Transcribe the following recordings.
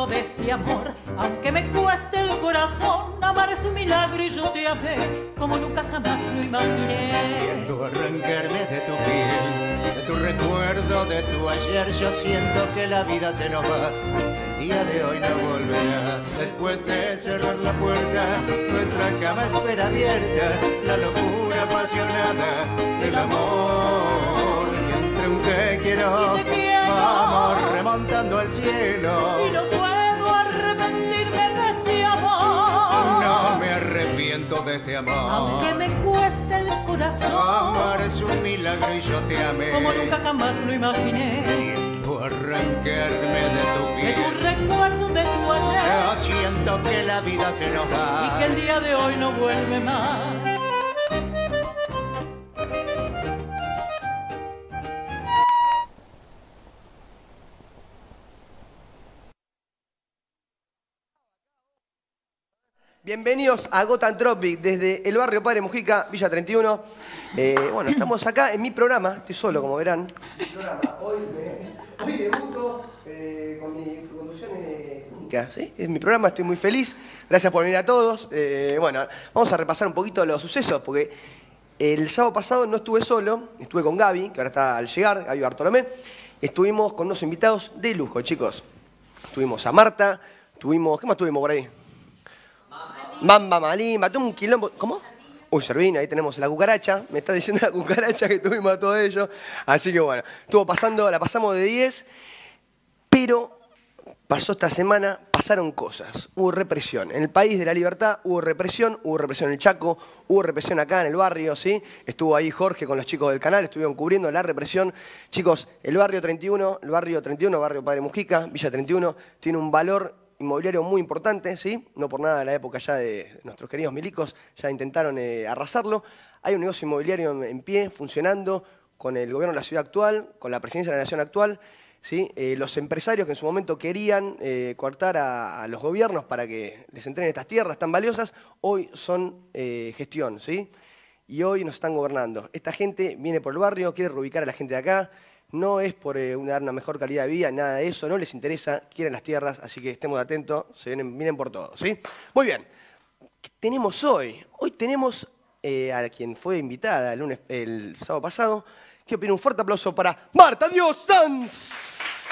recuerdo de este amor, aunque me cueste el corazón, amar es un milagro y yo te amé como nunca jamás lo imaginé. Siento arrancarme de tu piel, de tu recuerdo, de tu ayer. Yo siento que la vida se nos va, el día de hoy no volverá. Después de cerrar la puerta, nuestra cama espera abierta, la locura apasionada del amor. Y entre un te quiero, Y te quiero, vamos remontando al cielo. y no puedo arrepentirme de este amor. No me arrepiento de este amor. Aunque me cueste el corazón, Amar es un milagro y yo te amé. como nunca jamás lo imaginé. Siento arrancarme de tu De piel. tu recuerdo, de tu ayer, Yo siento que la vida se nos va. y que el día de hoy no vuelve más. Bienvenidos a Gotham Tropic desde el barrio Padre Mujica, Villa 31. Bueno, estamos acá en mi programa, estoy solo como verán. Mi programa, hoy debuto con mi conducción única, ¿sí? Es mi programa, estoy muy feliz. Gracias por venir a todos. Bueno, vamos a repasar un poquito los sucesos porque el sábado pasado no estuve solo, estuve con Gaby, que ahora está al llegar, Gaby Bartolomé. Estuvimos con unos invitados de lujo, chicos. Tuvimos a Marta, tuvimos, ¿qué más tuvimos por ahí? Mamba Malimba, tuvo un quilombo. ¿Cómo? Uy, Servino, ahí tenemos la cucaracha. Me está diciendo la cucaracha que tuvimos a todo ello. Así que bueno, estuvo pasando, la pasamos de 10. Pero pasó esta semana, pasaron cosas. Hubo represión. En el país de la libertad hubo represión en el Chaco, hubo represión acá en el barrio, ¿sí? Estuvo ahí Jorge con los chicos del canal, estuvieron cubriendo la represión. Chicos, el barrio 31, barrio Padre Mujica, Villa 31, tiene un valor inmobiliario muy importante, ¿sí? No por nada en la época ya de nuestros queridos milicos, ya intentaron arrasarlo. Hay un negocio inmobiliario en pie, funcionando, con el gobierno de la ciudad actual, con la presidencia de la nación actual, ¿sí? Los empresarios que en su momento querían coartar a los gobiernos para que les entreguen estas tierras tan valiosas, hoy son gestión, ¿sí? Y hoy nos están gobernando. Esta gente viene por el barrio, quiere reubicar a la gente de acá. No es por dar una mejor calidad de vida, nada de eso, no les interesa, quieren las tierras, así que estemos atentos, vienen por todo, ¿sí? Muy bien, ¿qué tenemos hoy? Hoy tenemos a quien fue invitada el sábado pasado. Quiero pedir un fuerte aplauso para Marta Dios Sanz.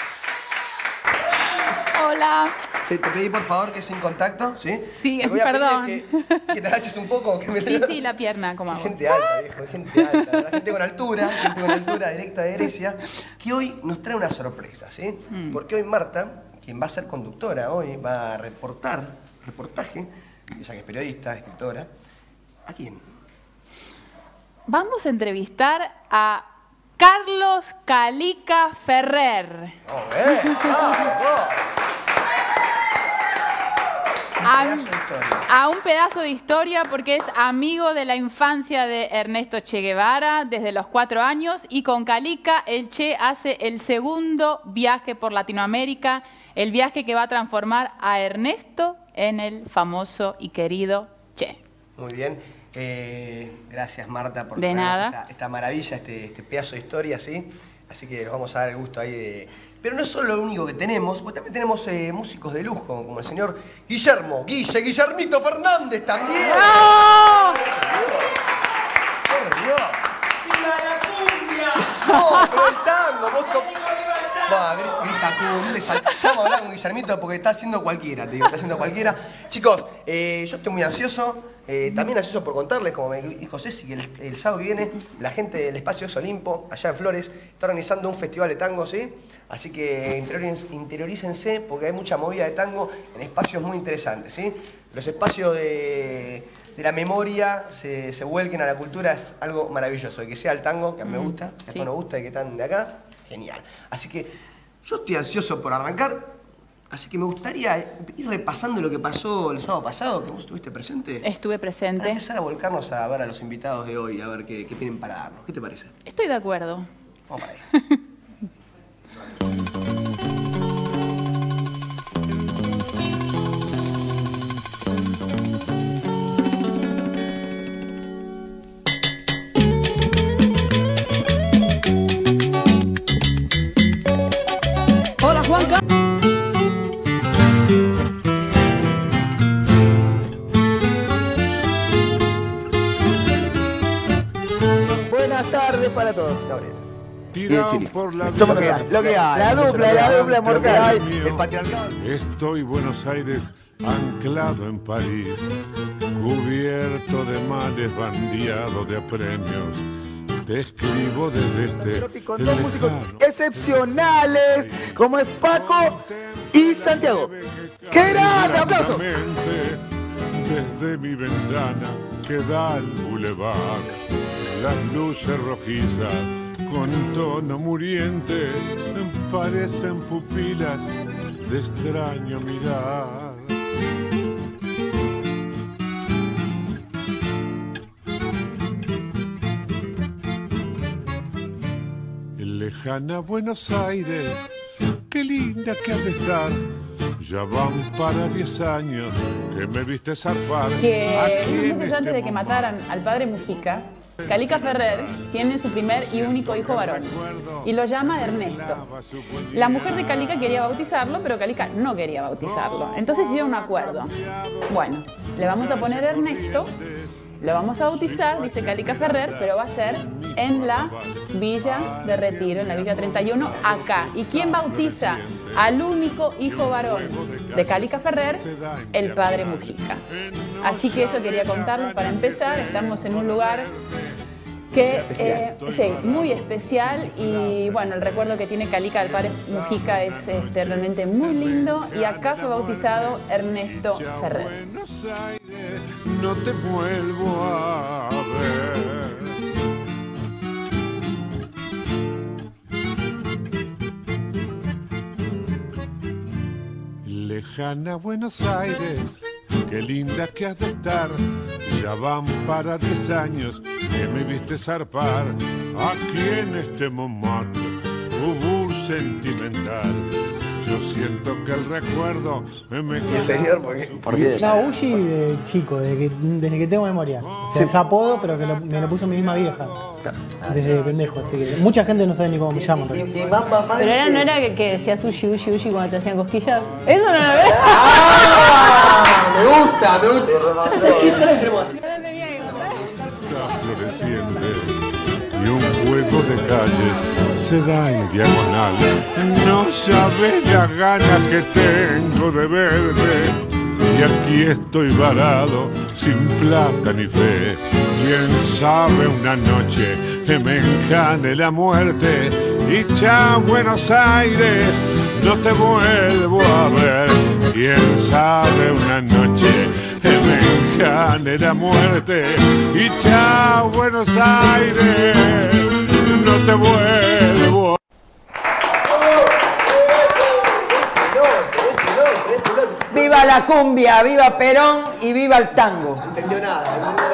Hola. Te pedí por favor que sin contacto, ¿sí? Sí, Te voy a pedir perdón. que te agaches un poco. Sí, la pierna, como hago. Gente alta, viejo, gente alta. La gente con altura directa de Grecia, que hoy nos trae una sorpresa, ¿sí? Porque hoy Marta, quien va a ser conductora hoy, va a reportaje, ella que es periodista, escritora. ¿A quién? Vamos a entrevistar a Carlos Calica Ferrer. A un pedazo de historia porque es amigo de la infancia de Ernesto Che Guevara desde los 4 años y con Calica el Che hace el segundo viaje por Latinoamérica, el viaje que va a transformar a Ernesto en el famoso y querido Che. Muy bien. Gracias Marta por de nada. Esta maravilla, este pedazo de historia, ¿sí? Así que nos vamos a dar el gusto ahí de... Pero no es solo lo único que tenemos, porque también tenemos músicos de lujo, como el señor Guillermito Fernández también. ¡No! ¡Por Dios! ¡Viva la cumbia! No, pero el tango, vos va, grita cumbia. Ya vamos a hablar con Guillermito porque está haciendo cualquiera, te digo, está haciendo cualquiera. Chicos, yo estoy muy ansioso. También ansioso por contarles, como me dijo Ceci, que el sábado que viene la gente del Espacio Ex Olimpo, allá en Flores, está organizando un festival de tango, ¿sí? Así que interiorícense porque hay mucha movida de tango en espacios muy interesantes, ¿sí? Los espacios de la memoria se vuelquen a la cultura es algo maravilloso. Y que sea el tango, que a mí me gusta, que a todos nos gusta y que están de acá, genial. Así que yo estoy ansioso por arrancar. Así que me gustaría ir repasando lo que pasó el sábado pasado, que vos estuviste presente. Estuve presente. Para empezar a volcarnos a ver a los invitados de hoy, a ver qué tienen para darnos. ¿Qué te parece? Estoy de acuerdo. Vamos para ahí. Hola Juanca. a todos, Gabriel. Y de Chile. Somos lo que hay. La dupla mortal. El patriarcado. Estoy Buenos Aires anclado en París, cubierto de males, bandeado de apremios. Te escribo desde con dos músicos excepcionales como es Paco y Santiago. ¡Qué grande! ¡Aplausos! Desde mi ventana que da al bulevar, las luces rojizas con tono muriente parecen pupilas de extraño mirar. Lejana Buenos Aires, qué linda que has de estar. Ya van para 10 años que me viste zarpar. Que unos meses antes de que mataran al padre Mujica, Calica Ferrer tiene su primer y único hijo varón y lo llama Ernesto. La mujer de Calica quería bautizarlo, pero Calica no quería bautizarlo. Entonces hicieron un acuerdo. Bueno, le vamos a poner Ernesto, lo vamos a bautizar, dice Calica Ferrer, pero va a ser en la Villa de Retiro, en la Villa 31, acá. ¿Y quién bautiza al único hijo varón de Calica Ferrer? El padre Mujica. Así que eso quería contarles para empezar. Estamos en un lugar que sí, muy especial, y bueno, el recuerdo que tiene Calica del padre Mujica es realmente muy lindo, y acá fue bautizado Ernesto Ferrer. No te vuelvo a ver. Lejana Buenos Aires, qué linda que has de estar. Ya van para 10 años que me viste zarpar. Aquí en este Montmartre, sentimental. Yo siento que el recuerdo me queda. ¿En serio? ¿Por qué? No, Uchi de chico, desde que tengo memoria. O sea, es apodo, pero que me lo puso mi misma vieja. Desde pendejo, así que mucha gente no sabe ni cómo me llaman. Pero no era que decías Uchi, Uchi, Uchi cuando te hacían cosquillas. ¿Eso no lo ves? Me gusta, me gusta. Ya la tenemos así. Está floreciente y un juego de calles se da en diagonal. No sabes la gana que tengo de verte, y aquí estoy varado sin plata ni fe. Quién sabe una noche que me encane la muerte y chao Buenos Aires, no te vuelvo a ver. Quién sabe una noche que me encane la muerte y chao Buenos Aires, no te vuelvo. ¡Viva la cumbia! ¡Viva Perón! ¡Y viva el tango! No entendió nada.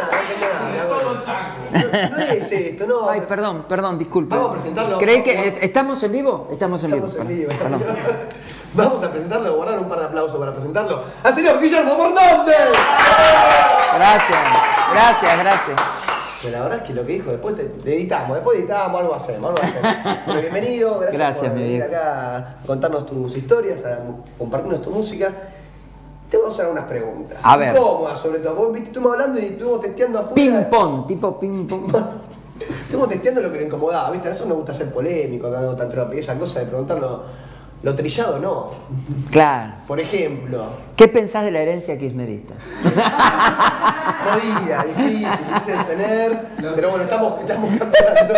No es esto, no. Ay, perdón, disculpe. Vamos a presentarlo. ¿Creí que estamos en vivo? Estamos en vivo. Perdón. Vamos a presentarlo, guardar un par de aplausos para presentarlo al señor Guillermo Fernández. Gracias. Pero la verdad es que lo que dijo, después editamos, algo hacemos. Bueno, bienvenido, gracias por venir acá a contarnos tus historias, a compartirnos tu música. Te vamos a hacer unas preguntas. A ver. Incómodas, sobre todo. Vos viste, estuvimos hablando y estuvimos testeando afuera. Ping-pong, tipo ping-pong. Estuvimos testeando lo que le incomodaba, ¿viste? A nosotros nos gusta ser polémico, acá no tan tropi. Esa cosa de preguntarlo, lo trillado no. Claro. Por ejemplo. ¿Qué pensás de la herencia kirchnerista? Jodida, difícil de tener. Pero bueno, estamos cambiando.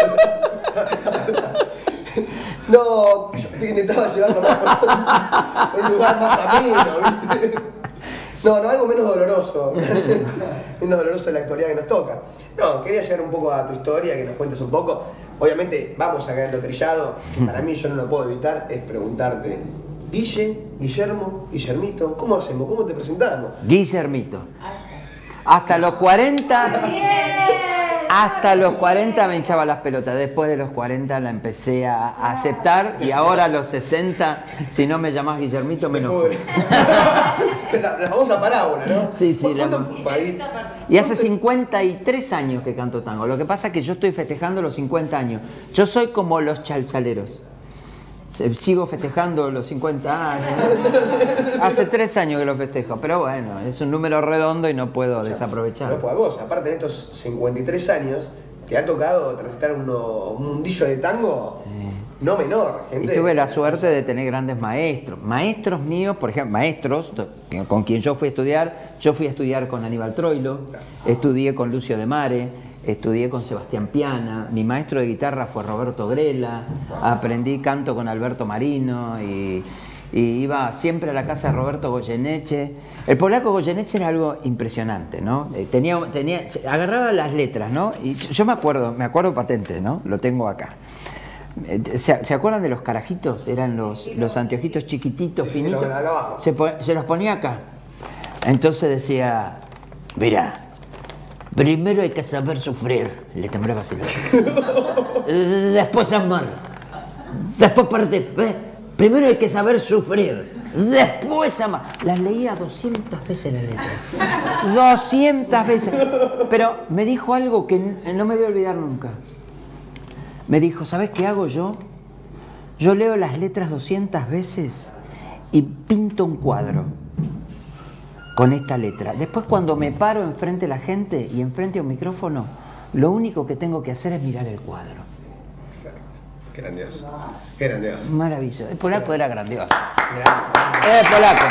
No, yo intentaba llevarlo más por un lugar más ameno, ¿viste? No, algo menos doloroso. Menos doloroso de la actualidad que nos toca. No, quería llegar un poco a tu historia, que nos cuentes un poco. Obviamente vamos a caer en lo trillado, que para mí yo no lo puedo evitar, es preguntarte: Guille, Guillermo, Guillermito, ¿cómo hacemos? ¿Cómo te presentamos? Guillermito. Hasta los 40... Hasta los 40 me hinchaba las pelotas. Después de los 40 la empecé a aceptar, y ahora a los 60, si no me llamás Guillermito, me enojo. La famosa parábola, ¿no? Sí. Y hace ¿Cuánto? 53 años que canto tango. Lo que pasa es que yo estoy festejando los 50 años. Yo soy como los chalchaleros. Sigo festejando los 50 años. Hace 3 años que lo festejo, pero bueno, es un número redondo y no puedo desaprovechar. No, pues vos, aparte de estos 53 años, te ha tocado transitar un mundillo de tango no menor. Y tuve la suerte de tener grandes maestros. Maestros míos, por ejemplo, maestros con quien yo fui a estudiar con Aníbal Troilo, estudié con Lucio de Mare, estudié con Sebastián Piana, mi maestro de guitarra fue Roberto Grela, aprendí canto con Alberto Marino y iba siempre a la casa de Roberto Goyeneche. El polaco Goyeneche era algo impresionante, ¿no? Agarraba las letras, ¿no? Y yo me acuerdo patente, ¿no? Lo tengo acá. ¿Se acuerdan de los carajitos? Eran los anteojitos chiquititos, finitos. Se los ponía acá. Entonces decía, mira, primero hay que saber sufrir. Le temblaba así. Después amar. Después partir. ¿Ves? Primero hay que saber sufrir. Después amar. Las leía 200 veces la letra. 200 veces. Pero me dijo algo que no me voy a olvidar nunca. Me dijo, ¿sabes qué hago yo? Yo leo las letras 200 veces y pinto un cuadro con esta letra. Después cuando me paro enfrente de la gente y enfrente a un micrófono, lo único que tengo que hacer es mirar el cuadro. Qué grandioso. Qué grandioso. Maravilloso. El polaco era grandioso. El polaco.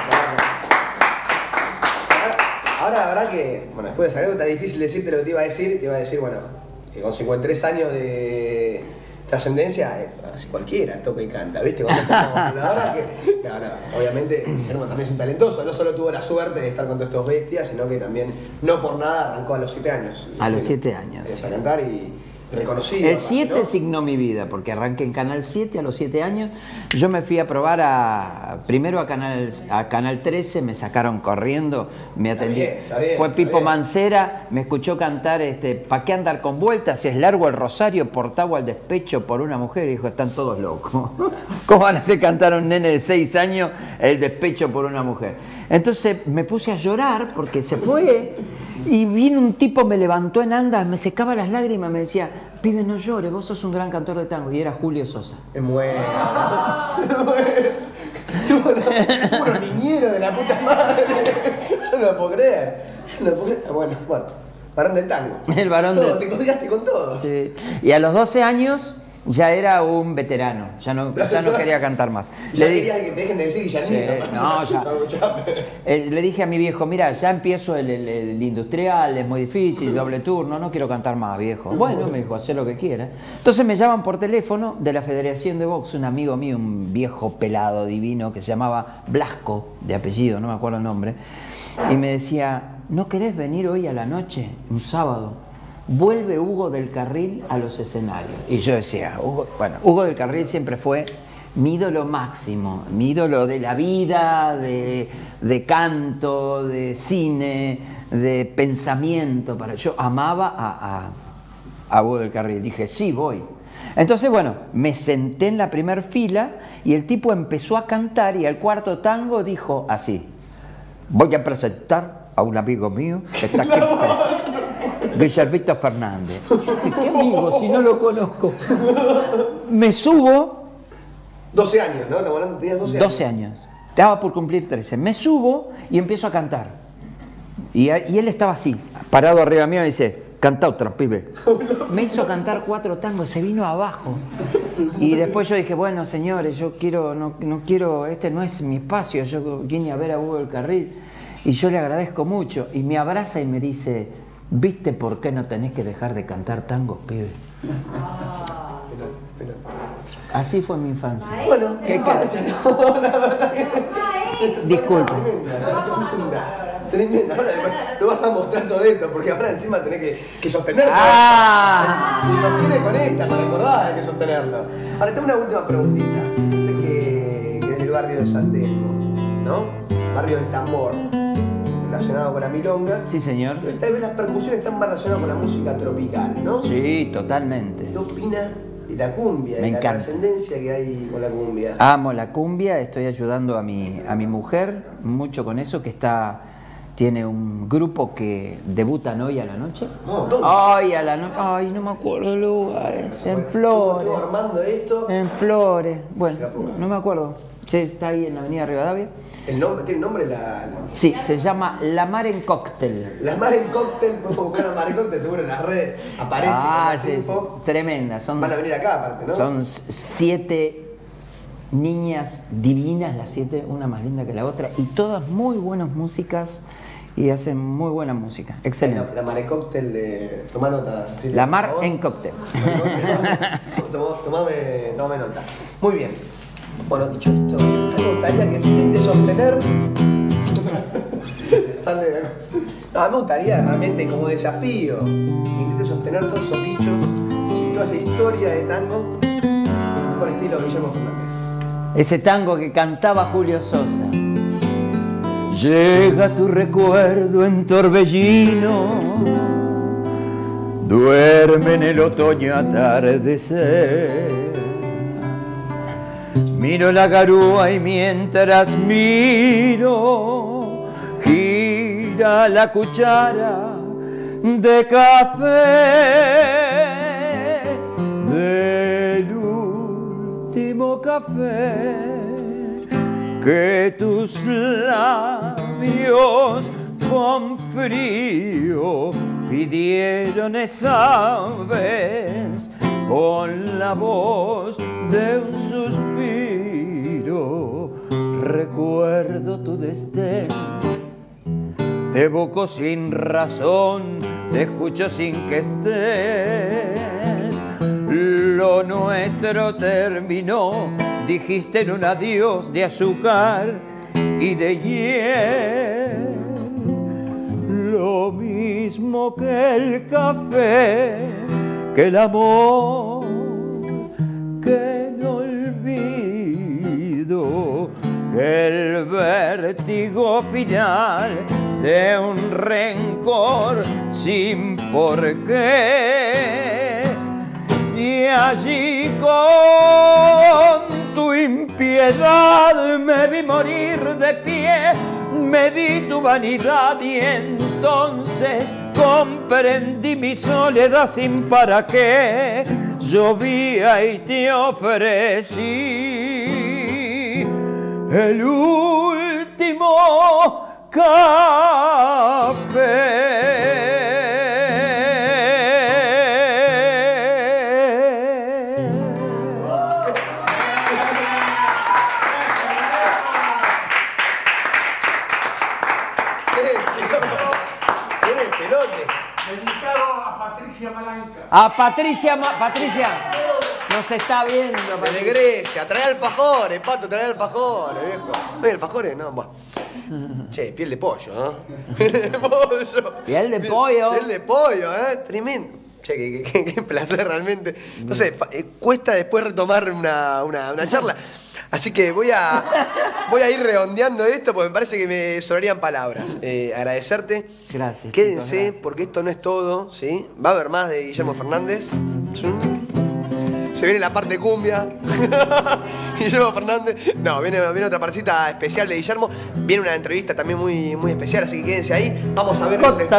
Ahora la verdad que, bueno, después de esa anécdota difícil decirte lo que te iba a decir, bueno, que con 53 años de trascendencia, así cualquiera toca y canta, ¿viste? La verdad que, no, obviamente, Guillermo también es un talentoso, no solo tuvo la suerte de estar con todas estas bestias, sino que también, no por nada, arrancó a los 7 años. A los 7 años. A cantar y reconocido. El 7 ¿no? Signó mi vida, porque arranqué en Canal 7 a los 7 años. Yo me fui a probar primero a Canal 13, me sacaron corriendo, me atendí. Está bien, fue Pipo Mancera, me escuchó cantar ¿Pa' qué andar con vueltas? Si es largo el rosario, portado al despecho por una mujer. Y dijo, están todos locos. ¿Cómo van a hacer cantar a un nene de 6 años el despecho por una mujer? Entonces me puse a llorar porque se fue. Y vino un tipo, me levantó en andas, me secaba las lágrimas, me decía, pibe, no llores, vos sos un gran cantor de tango. Y era Julio Sosa. Es bueno. Puro niñero de la puta madre. Yo no lo puedo creer. Bueno, varón del tango. El varón del... Te codiaste con todos. Sí. Y a los 12 años... ya era un veterano, ya no quería cantar más. Ya quería que te dejen de decir Guillermito. Sí, no, ya. Le dije a mi viejo, mira, ya empiezo el industrial, es muy difícil, doble turno, no quiero cantar más, viejo. Bueno, me dijo, hacé lo que quiera. Entonces me llaman por teléfono de la Federación de Box, un amigo mío, un viejo pelado divino que se llamaba Blasco, de apellido, no me acuerdo el nombre, y me decía, ¿no querés venir hoy a la noche, un sábado? Vuelve Hugo del Carril a los escenarios. Y yo decía, Hugo del Carril siempre fue mi ídolo máximo, mi ídolo de la vida, de canto, de cine, de pensamiento. Yo amaba a Hugo del Carril. Dije, sí, voy. Entonces, bueno, me senté en la primera fila y el tipo empezó a cantar y al cuarto tango dijo así, voy a presentar a un amigo mío que está aquí. Guillermito Fernández. ¿Qué amigo si no lo conozco? Me subo. 12 años, ¿no? Tenías 12 años. 12 años. Estaba por cumplir 13. Me subo y empiezo a cantar. Y él estaba así, parado arriba mío y dice, canta otra, pibe. Me hizo cantar 4 tangos, se vino abajo. Y después yo dije, bueno, señores, yo no quiero, este no es mi espacio, yo vine a ver a Hugo del Carril y yo le agradezco mucho. Y me abraza y me dice, ¿viste por qué no tenés que dejar de cantar tangos, pibe? Así fue mi infancia. Bueno, ¿qué pasa? No, la verdad que... Disculpe. Tremenda. Ahora no vas a mostrar todo esto, porque ahora encima tenés que sostenerlo. Y sostiene con esta, para acordar hay que sostenerlo. Ahora tengo una última preguntita. Usted que es del barrio de San Telmo, ¿no? Barrio del tambor. Relacionado con la milonga. Sí, señor. Tal vez las percusiones están más relacionadas con la música tropical, ¿no? Sí, totalmente. ¿Qué opina de la cumbia, de la trascendencia que hay con la cumbia? Amo la cumbia, estoy ayudando a mi mujer mucho con eso, que tiene un grupo que debutan hoy a la noche. Hoy a la noche. Ay, no me acuerdo de lugares. En Flores. ¿Cómo estuvo armando esto? En Flores. Bueno, no me acuerdo. Sí, está ahí en la avenida Rivadavia. ¿Tiene nombre Sí, se llama La Mar en Cóctel. La Mar en Cóctel, podemos buscar La Mar en Cóctel, seguro en las redes aparece. Sí, tremenda. Van a venir acá aparte, ¿no? Son 7 niñas divinas, las 7, una más linda que la otra, y todas muy buenas músicas y hacen muy buena música. Excelente. La Mar en Cóctel, toma nota. ¿Sí? La Mar en Cóctel. Tomame nota. Muy bien. Bueno, dicho esto, me gustaría que intente sostener. No, me gustaría realmente como desafío que intente sostener todos esos dichos y toda esa historia de tango con el estilo de Guillermo Fernández. Ese tango que cantaba Julio Sosa. Llega tu recuerdo en torbellino, duerme en el otoño atardecer. Miro la garúa y mientras miro, gira la cuchara de café, del último café que tus labios con frío pidieron esa vez, con la voz de un suspiro. Recuerdo tu destén, te evoco sin razón, te escucho sin que estés. Lo nuestro terminó, dijiste en un adiós de azúcar y de hiel. Lo mismo que el café, que el amor, que no olvido, que el vértigo final de un rencor sin porqué. Y allí con tu impiedad me vi morir de pie, me di tu vanidad y entonces comprendí mi soledad sin para qué. Llovía y te ofrecí el último café. Patricia, nos está viendo. De Grecia, trae alfajores, Pato, trae alfajores, viejo. ¿No hay alfajores? No, bueno. Che, piel de pollo, ¿no? Piel de pollo. Piel de pollo. Piel de pollo, tremendo. Che, qué placer realmente. No sé, cuesta después retomar una charla. Así que voy a ir redondeando esto porque me parece que me sobrarían palabras. Agradecerte. Gracias. Quédense, chicos, gracias. porque esto no es todo, ¿sí? Va a haber más de Guillermo Fernández. Se viene la parte cumbia. Guillermo Fernández. No, viene otra partecita especial de Guillermo. Viene una entrevista también muy, muy especial, así que quédense ahí. Vamos a ver.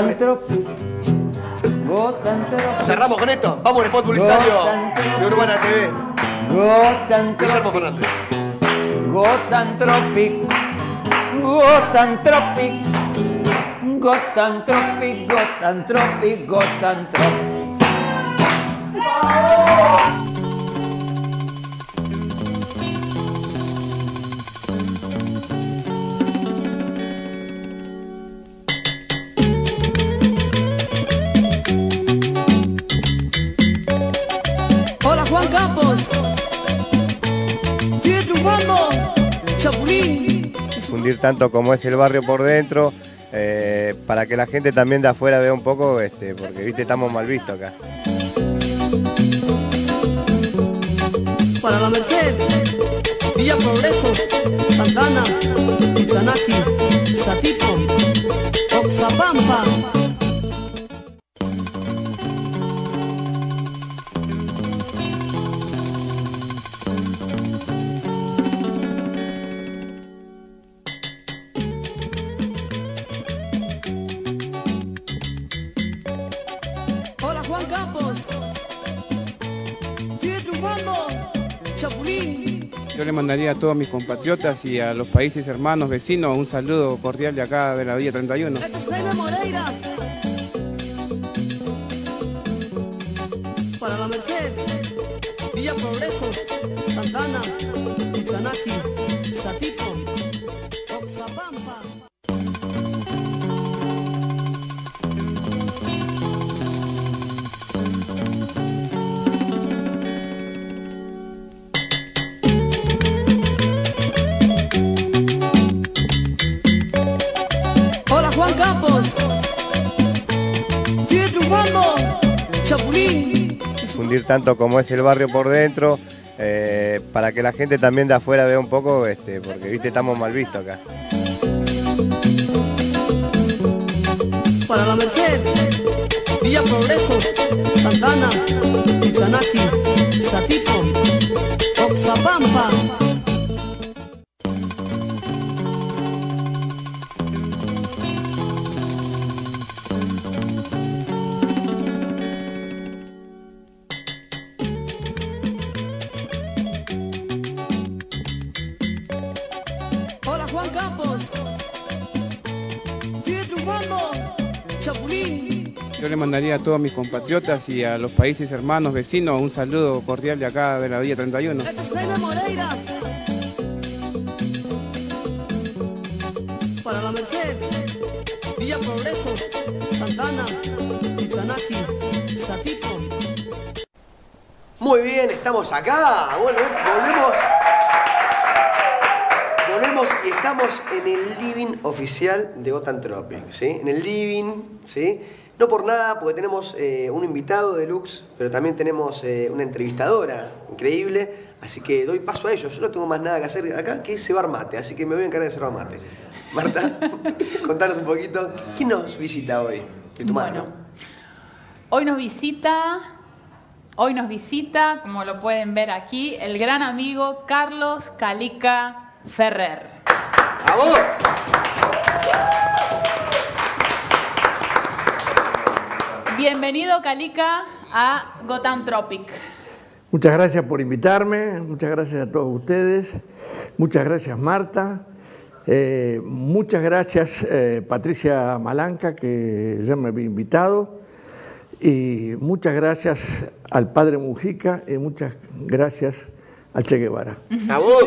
Cerramos con esto. Vamos al spot publicitario de Urbana TV. Guillermo Fernández. Gotham Tropic, Gotham Tropic, Gotham Tropic, Gotham Tropic, Gotham Tropic. Hola Juan Campos. Sigue triunfando, Chapulín. Difundir tanto como es el barrio por dentro, para que la gente también de afuera vea un poco, porque viste, estamos mal vistos acá. Para la Merced, Villa Progreso, Santana, Ichanaki, Satipo, Oxapampa. Hola Juan Campos. Sigue triunfando, Chapulín. Yo le mandaría a todos mis compatriotas y a los países hermanos, vecinos, un saludo cordial de acá de la Villa 31. Para la Merced, Villa Progreso, Santana, Ichanaki, Satipo, Oxapampa. Hola Juan Campos, sigue triunfando, Chapulín. Difundir tanto como es el barrio por dentro, para que la gente también de afuera vea un poco, porque viste, estamos mal vistos acá. Para la Merced, Villa Progreso, Santana, Ichanaki, Satipo, Oxapampa. Hola Juan Campos, sigue triunfando, Chapulín. Yo le mandaría a todos mis compatriotas y a los países hermanos, vecinos, un saludo cordial de acá de la Villa 31. Jaime Moreira. Para la Merced, Villa Progreso, Santana, Ichanaki, Satipo. Muy bien, estamos acá. Bueno, volvemos y estamos en el living oficial de Gotham Tropic, ¿sí? En el living, ¿sí? No por nada, porque tenemos un invitado deluxe, pero también tenemos una entrevistadora increíble, así que doy paso a ellos. Yo no tengo más nada que hacer acá que cebar mate, así que me voy a encargar de cebar mate. Marta, contanos un poquito, ¿quién nos visita hoy? De tu mano. Bueno, hoy nos visita, como lo pueden ver aquí, el gran amigo Carlos Calica Ferrer. ¡A vos! Bienvenido, Calica, a Gotham Tropic. Muchas gracias por invitarme, muchas gracias a todos ustedes, muchas gracias Marta, muchas gracias Patricia Malanca, que ya me había invitado, y muchas gracias al padre Mujica y muchas gracias al Che Guevara. ¡A vos!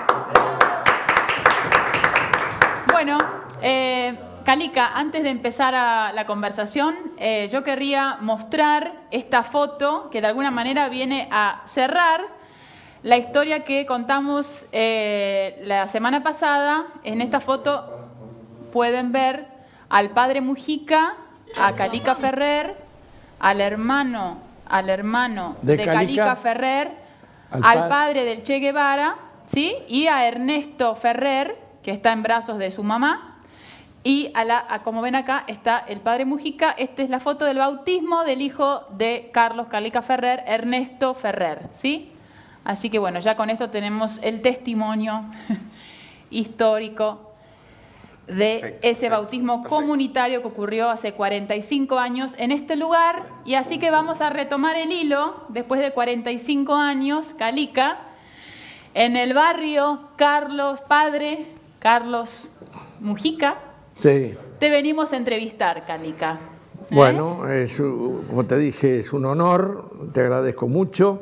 Bueno, Calica, antes de empezar la conversación, yo querría mostrar esta foto que de alguna manera viene a cerrar la historia que contamos la semana pasada. En esta foto pueden ver al padre Mujica, a Calica Ferrer, al hermano de Calica Ferrer, al padre del Che Guevara, ¿sí? Y a Ernesto Ferrer, que está en brazos de su mamá. Y como ven acá está el padre Mujica. Esta es la foto del bautismo del hijo de Carlos Calica Ferrer, Ernesto Ferrer, ¿sí? Así que bueno, ya con esto tenemos el testimonio histórico de ese bautismo comunitario que ocurrió hace 45 años en este lugar. Y así que vamos a retomar el hilo después de 45 años, Calica, en el barrio Padre Carlos Mujica. Sí. Te venimos a entrevistar, Calica. Bueno, como te dije, es un honor, te agradezco mucho.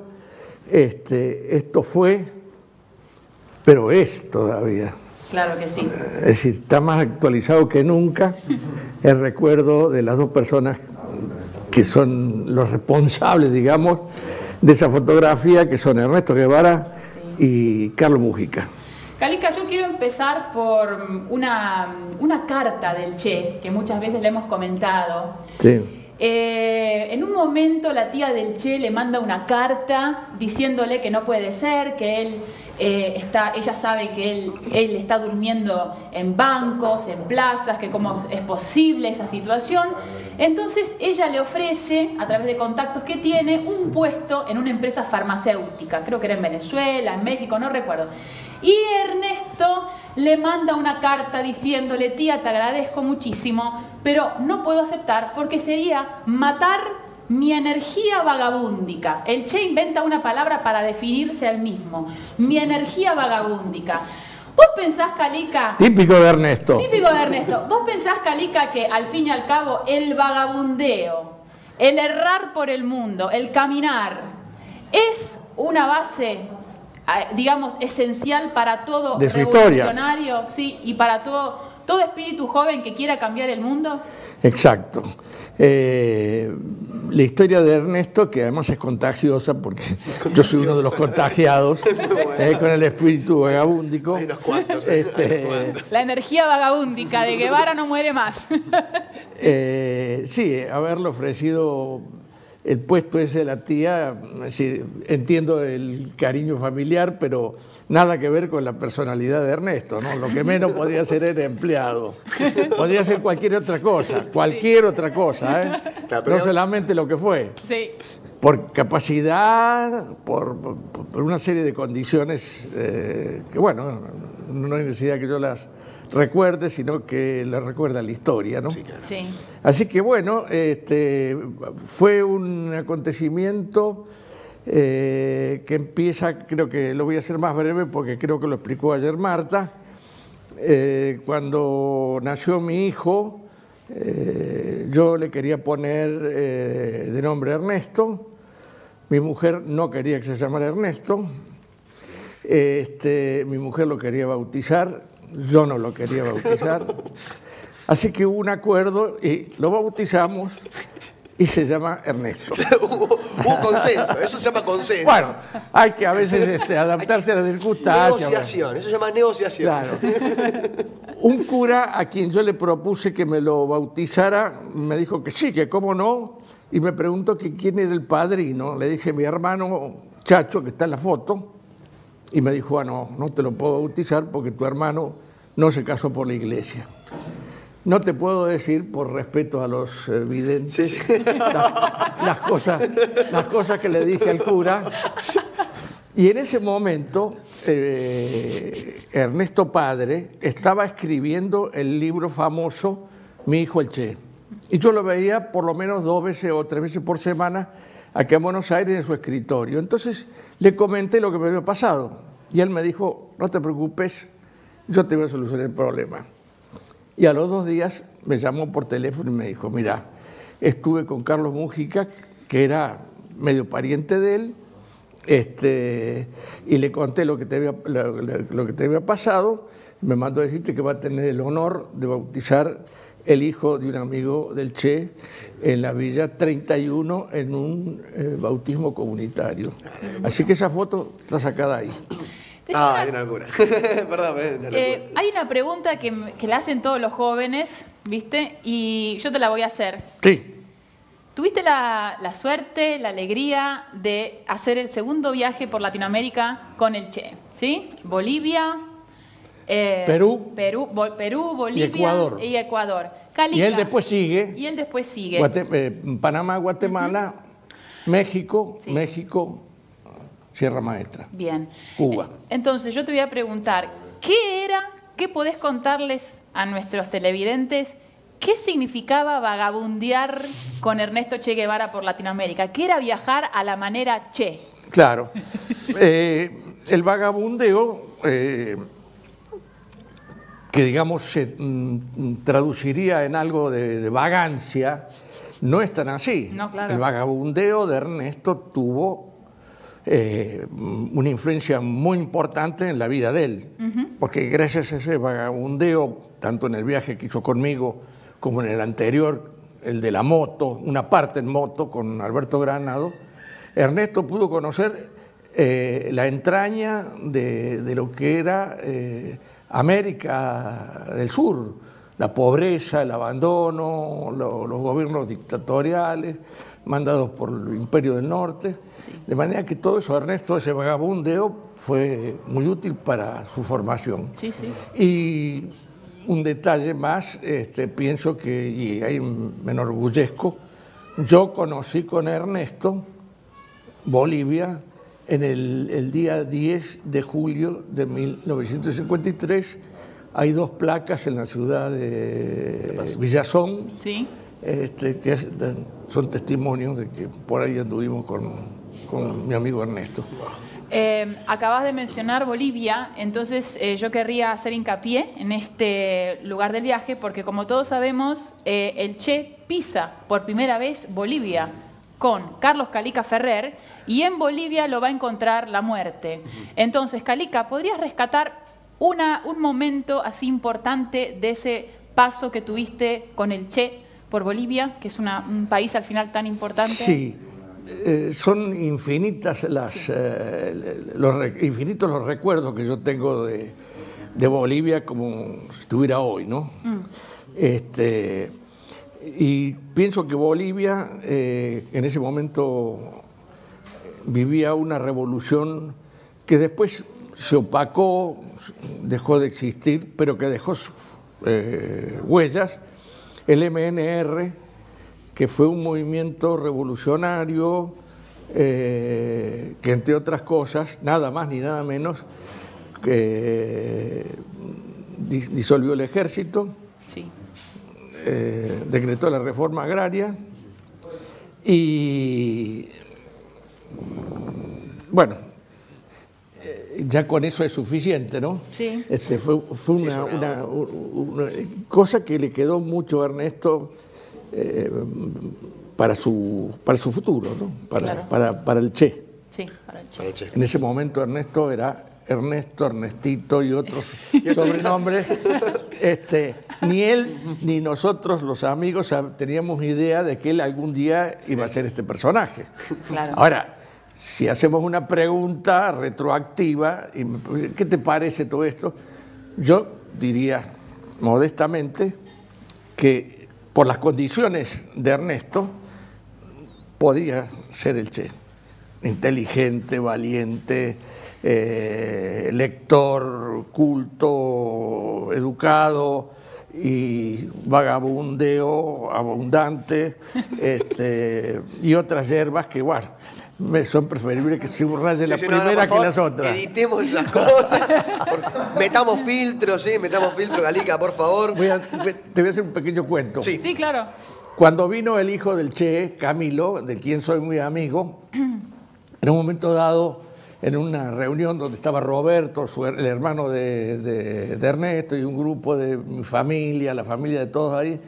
Esto fue, pero es todavía. Claro que sí. Es decir, está más actualizado que nunca el recuerdo de las dos personas que son los responsables, digamos, de esa fotografía, que son Ernesto Guevara y Carlos Mujica. Calica, yo quiero empezar por una carta del Che, que muchas veces le hemos comentado. Sí. En un momento la tía del Che le manda una carta diciéndole que no puede ser, que él ella sabe que él está durmiendo en bancos, en plazas, que cómo es posible esa situación. Entonces ella le ofrece, a través de contactos que tiene, un puesto en una empresa farmacéutica, creo que era en Venezuela, en México, no recuerdo. Y Ernesto le manda una carta diciéndole: tía, te agradezco muchísimo, pero no puedo aceptar porque sería matar mi energía vagabúndica. El Che inventa una palabra para definirse al mismo. Mi energía vagabúndica. ¿Vos pensás, Calica? Típico de Ernesto. Típico de Ernesto. ¿Vos pensás, Calica, que al fin y al cabo el vagabundeo, el errar por el mundo, el caminar, es una base, digamos, esencial para todo de su revolucionario, sí, y para todo espíritu joven que quiera cambiar el mundo? Exacto. La historia de Ernesto, que además es contagiosa, porque yo soy uno de los contagiados con el espíritu vagabúndico. Hay unos cuantos. La energía vagabúndica de Guevara no muere más. Sí, haberle ofrecido el puesto ese de la tía, sí, entiendo el cariño familiar, pero nada que ver con la personalidad de Ernesto, ¿no? Lo que menos podía ser era empleado. Podía ser cualquier otra cosa, ¿eh? Claro, no solamente lo que fue. Sí. Por capacidad, por una serie de condiciones que, bueno, no hay necesidad que yo las recuerde, sino que las recuerda la historia, ¿no? Sí, claro. Sí. Así que, bueno, fue un acontecimiento que empieza, creo que lo voy a hacer más breve porque creo que lo explicó ayer Marta. Cuando nació mi hijo, yo le quería poner de nombre Ernesto. Mi mujer no quería que se llamara Ernesto. Mi mujer lo quería bautizar, yo no lo quería bautizar. Así que hubo un acuerdo y lo bautizamos y se llama Ernesto. Hubo consenso, eso se llama consenso. Bueno, hay que a veces adaptarse a las circunstancias. Negociación, eso se llama negociación. Claro. Un cura a quien yo le propuse que me lo bautizara me dijo que sí, que cómo no, y me preguntó que quién era el padrino. Le dije, mi hermano Chacho, que está en la foto, y me dijo, no te lo puedo bautizar porque tu hermano no se casó por la iglesia. No te puedo decir, por respeto a los videntes, sí. las cosas que le dije al cura. Y en ese momento, Ernesto padre estaba escribiendo el libro famoso Mi hijo el Che. Y yo lo veía por lo menos 2 veces o 3 veces por semana aquí en Buenos Aires en su escritorio. Entonces le comenté lo que me había pasado. Y él me dijo, no te preocupes, yo te voy a solucionar el problema. Y a los 2 días me llamó por teléfono y me dijo, mira, estuve con Carlos Mujica, que era medio pariente de él, y le conté lo que te había pasado. Me mandó a decirte que va a tener el honor de bautizar el hijo de un amigo del Che en la Villa 31 en un bautismo comunitario. Así que esa foto está sacada ahí. Hay una locura. Perdón, hay una pregunta que le hacen todos los jóvenes, ¿viste? Y yo te la voy a hacer. Sí. ¿Tuviste la suerte, la alegría de hacer el segundo viaje por Latinoamérica con el Che? ¿Sí? Bolivia, Perú, Bolivia y Ecuador. Calica. Y él después sigue. Panamá, Guatemala, México, sí. México, Sierra Maestra. Bien. Cuba. Entonces yo te voy a preguntar, ¿qué podés contarles a nuestros televidentes? ¿Qué significaba vagabundear con Ernesto Che Guevara por Latinoamérica? ¿Qué era viajar a la manera Che? Claro. El vagabundeo, que digamos se traduciría en algo de vagancia, no es tan así. No, claro. El vagabundeo de Ernesto tuvo una influencia muy importante en la vida de él, porque gracias a ese vagabundeo, tanto en el viaje que hizo conmigo como en el anterior, el de la moto, una parte en moto con Alberto Granado, Ernesto pudo conocer la entraña de lo que era América del Sur, la pobreza, el abandono, los gobiernos dictatoriales mandados por el Imperio del Norte. Sí. De manera que todo eso, Ernesto, ese vagabundeo, fue muy útil para su formación. Sí, sí. Y un detalle más, pienso que, y ahí me enorgullezco, yo conocí con Ernesto Bolivia en el día 10 de julio de 1953. Hay 2 placas en la ciudad de Villazón, sí, son testimonios de que por ahí anduvimos con mi amigo Ernesto. Acabas de mencionar Bolivia, entonces yo querría hacer hincapié en este lugar del viaje, porque como todos sabemos, el Che pisa por primera vez Bolivia con Carlos Calica Ferrer, y en Bolivia lo va a encontrar la muerte. Entonces, Calica, ¿podrías rescatar un momento así importante de ese paso que tuviste con el Che por Bolivia, que es un país al final tan importante? Sí. Son infinitas infinitos los recuerdos que yo tengo de Bolivia como si estuviera hoy, ¿no? Y pienso que Bolivia en ese momento vivía una revolución que después se opacó, dejó de existir, pero que dejó huellas. El MNR, que fue un movimiento revolucionario que, entre otras cosas, nada más ni nada menos, que disolvió el ejército, sí. Decretó la reforma agraria y, bueno, ya con eso es suficiente, ¿no? Sí. Fue una cosa que le quedó mucho a Ernesto para su futuro, ¿no? Para el Che. Sí, para el Che. En ese momento Ernesto era Ernesto, Ernestito y otros sobrenombres. Ni él ni nosotros, los amigos, teníamos idea de que él algún día iba a ser este personaje. Claro. Ahora, si hacemos una pregunta retroactiva, ¿qué te parece todo esto? Yo diría modestamente que por las condiciones de Ernesto podía ser el Che. Inteligente, valiente, lector, culto, educado y vagabundeo abundante, y otras hierbas que, bueno, son preferibles que se subraye la primera que las otras. Editemos esas cosas. Metamos filtros, ¿sí? Metamos filtro, Calica, por favor. Te voy a hacer un pequeño cuento. Sí, claro. Cuando vino el hijo del Che, Camilo, de quien soy muy amigo, en un momento dado, en una reunión donde estaba Roberto, el hermano de Ernesto, y un grupo de mi familia, la familia de todos ahí,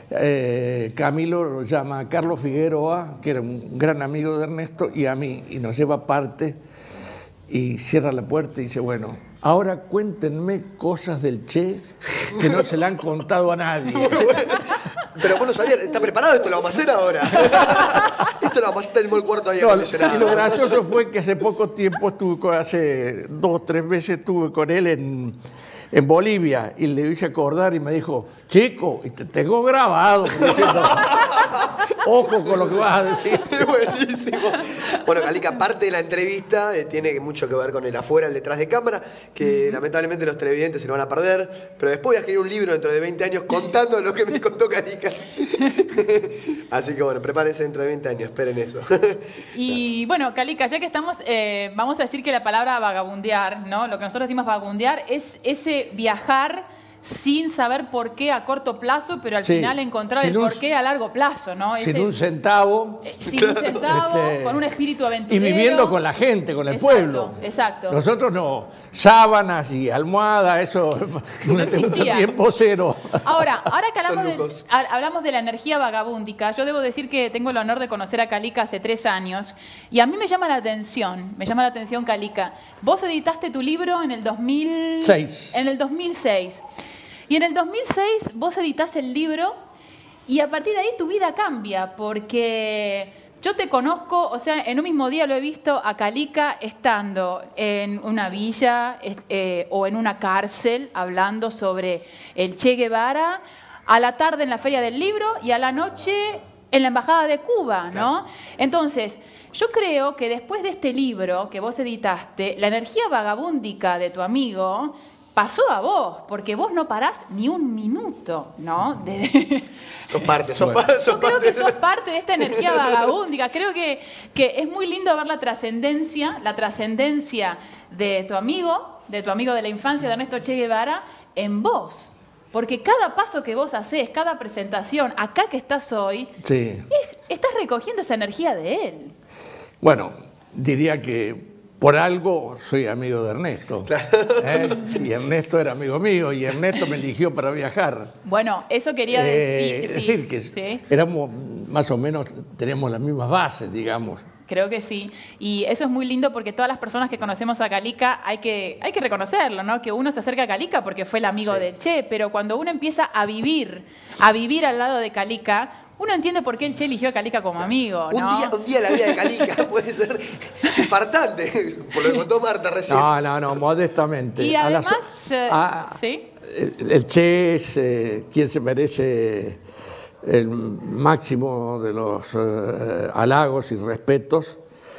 Camilo lo llama a Carlos Figueroa, que era un gran amigo de Ernesto, y a mí, y nos lleva aparte y cierra la puerta y dice, bueno, ahora cuéntenme cosas del Che que no se le han contado a nadie. Pero vos no sabías, ¿está preparado? Esto lo vamos a hacer ahora. Esto lo vamos a hacer, tenemos el cuarto ahí acondicionado. Y lo gracioso fue que hace poco tiempo hace 2 o 3 meses estuve con él en Bolivia y le hice acordar y me dijo, chico, y te tengo grabado. Diciendo, ojo con lo que vas a decir. Buenísimo. Bueno, Calica, parte de la entrevista tiene mucho que ver con el afuera, el detrás de cámara, que lamentablemente los televidentes se lo van a perder, pero después voy a escribir un libro dentro de 20 años contando lo que me contó Calica. Así que bueno, prepárense dentro de 20 años, esperen eso. Y bueno, Calica, ya que estamos, vamos a decir que la palabra vagabundear, ¿no? Lo que nosotros decimos vagabundear es ese viajar sin saber por qué a corto plazo, pero al final encontrar el por qué a largo plazo, ¿no? Sin un centavo. Sin un centavo, con un espíritu aventurero. Y viviendo con la gente, con el pueblo. Exacto. Nosotros no. Sábanas y almohadas, eso durante mucho tiempo cero. Ahora que hablamos de la energía vagabúndica, yo debo decir que tengo el honor de conocer a Calica hace 3 años y a mí me llama la atención, Calica. Vos editaste tu libro en el 2006. En el 2006. Y en el 2006 vos editás el libro y a partir de ahí tu vida cambia, porque yo te conozco, o sea, en un mismo día lo he visto a Calica estando en una villa o en una cárcel hablando sobre el Che Guevara, a la tarde en la Feria del Libro y a la noche en la Embajada de Cuba, ¿no? Entonces, yo creo que después de este libro que vos editaste, la energía vagabúndica de tu amigo pasó a vos, porque vos no parás ni un minuto, ¿no? Sos parte. Yo creo que sos parte de esta energía vagabúndica. Creo que es muy lindo ver la trascendencia de tu amigo de la infancia, de Ernesto Che Guevara, en vos. Porque cada paso que vos hacés, cada presentación, acá que estás hoy, sí, estás recogiendo esa energía de él. Bueno, diría que por algo soy amigo de Ernesto. Y Ernesto era amigo mío y Ernesto me eligió para viajar. Bueno, eso quería decir. Es decir, que éramos más o menos, tenemos las mismas bases, digamos. Creo que sí. Y eso es muy lindo porque todas las personas que conocemos a Calica hay que reconocerlo, ¿no? Que uno se acerca a Calica porque fue el amigo de Che, pero cuando uno empieza a vivir al lado de Calica, uno entiende por qué el Che eligió a Calica como amigo, ¿no? Un día la vida de Calica puede ser infartante, por lo que contó Marta recién. No, modestamente. Y además, ¿sí? El Che es quien se merece el máximo de los halagos y respetos,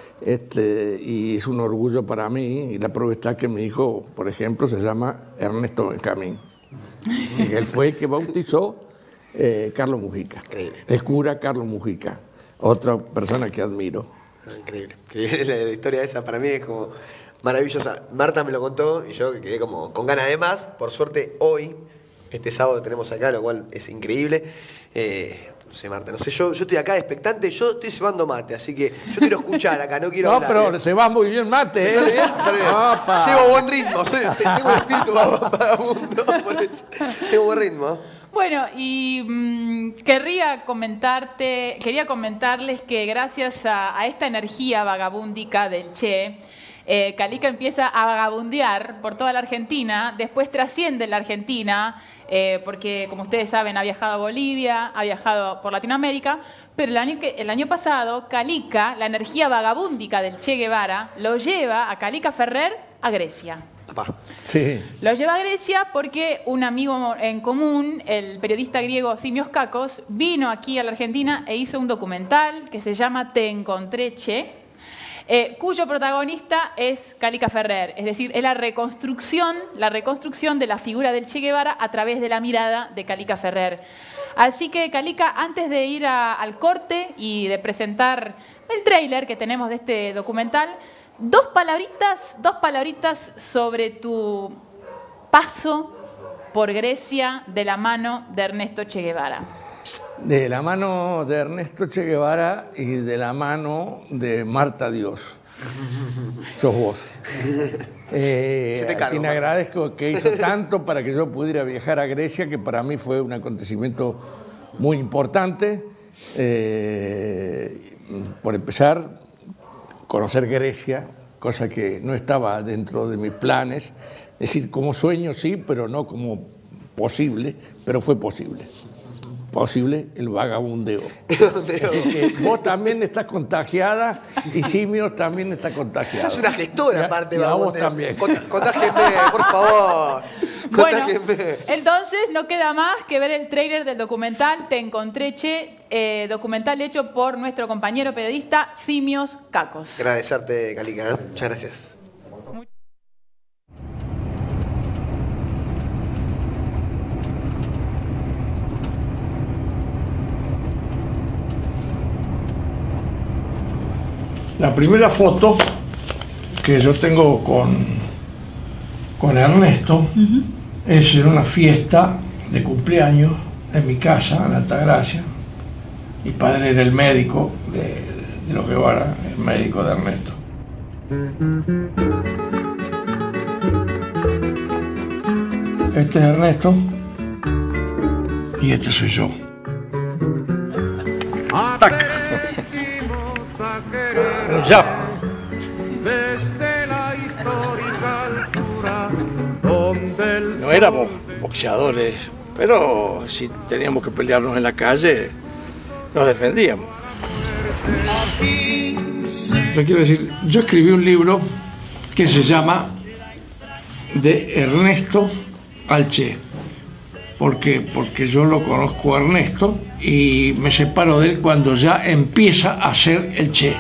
y es un orgullo para mí, y la prueba está que mi hijo, por ejemplo, se llama Ernesto Benjamín. Y él fue el que bautizó Carlos Mujica, increíble. El cura Carlos Mujica, otra persona que admiro. Increíble. La historia esa para mí es como maravillosa. Marta me lo contó y yo quedé como con ganas de más. Por suerte hoy, este sábado tenemos acá, lo cual es increíble. No sé, Marta, no sé, yo estoy acá expectante, yo estoy cebando mate, así que yo quiero escuchar acá, no quiero hablar. No, pero se va muy bien mate, ¿eh? ¿Sale bien? ¿Sale bien? Llevo buen ritmo, tengo el espíritu vagabundo, por eso. Tengo buen ritmo. Bueno, y quería comentarles que gracias a esta energía vagabúndica del Che, Calica empieza a vagabundear por toda la Argentina, después trasciende la Argentina, porque como ustedes saben ha viajado a Bolivia, ha viajado por Latinoamérica, pero el año pasado Calica, la energía vagabúndica del Che Guevara, lo lleva a Calica Ferrer a Grecia. Sí. Lo lleva a Grecia porque un amigo en común, el periodista griego Simios Kakos, vino aquí a la Argentina e hizo un documental que se llama Te encontré, Che, cuyo protagonista es Calica Ferrer. Es decir, es la reconstrucción de la figura del Che Guevara a través de la mirada de Calica Ferrer. Así que, Calica, antes de ir al corte y de presentar el tráiler que tenemos de este documental, dos palabritas sobre tu paso por Grecia de la mano de Ernesto Che Guevara. De la mano de Ernesto Che Guevara y de la mano de Marta Dios. Sos vos. A quien agradezco que hizo tanto para que yo pudiera viajar a Grecia, que para mí fue un acontecimiento muy importante. Por empezar, conocer Grecia, cosa que no estaba dentro de mis planes. Es decir, como sueño sí, pero no como posible, pero fue posible. Posible el vagabundeo. Así que vos también estás contagiada y Simios también está contagiado. Es una gestora aparte. Y a vos también. Contágienme, por favor. Bueno, entonces no queda más que ver el tráiler del documental Te encontré, Che, documental hecho por nuestro compañero periodista Simios Kakos. Agradecerte, Calica. Muchas gracias. La primera foto que yo tengo con Ernesto es en una fiesta de cumpleaños en mi casa, en Altagracia. Mi padre era el médico de los Guevara, el médico de Ernesto. Este es Ernesto y este soy yo. ¡Tac! Ya. No éramos boxeadores, pero si teníamos que pelearnos en la calle, nos defendíamos. Yo quiero decir, yo escribí un libro que se llama De Ernesto al Che. Porque yo lo conozco a Ernesto y me separo de él cuando ya empieza a ser el Che.